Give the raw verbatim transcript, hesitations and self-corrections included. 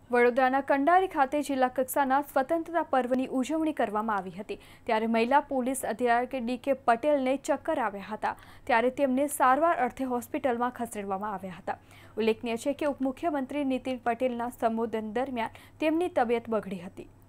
વડોદરાના કંડારી ખાતે જિલ્લા કક્ષાના સ્વતંત્રતા પર્વની ઉજવણી કરવામાં આવી હતી। ત્યારે મહિલા પોલીસ અધિકારી ડી કે પટેલને ચક્કર આવ્યા હતા, ત્યારે તેમને સારવાર અર્થે હોસ્પિટલમાં ખસેડવામાં આવ્યા હતા। ઉલ્લેખનીય છે કે ઉપમુખ્યમંત્રી નીતિન પટેલના સંબોધન દરમિયાન તેમની તબિયત બગડી હતી।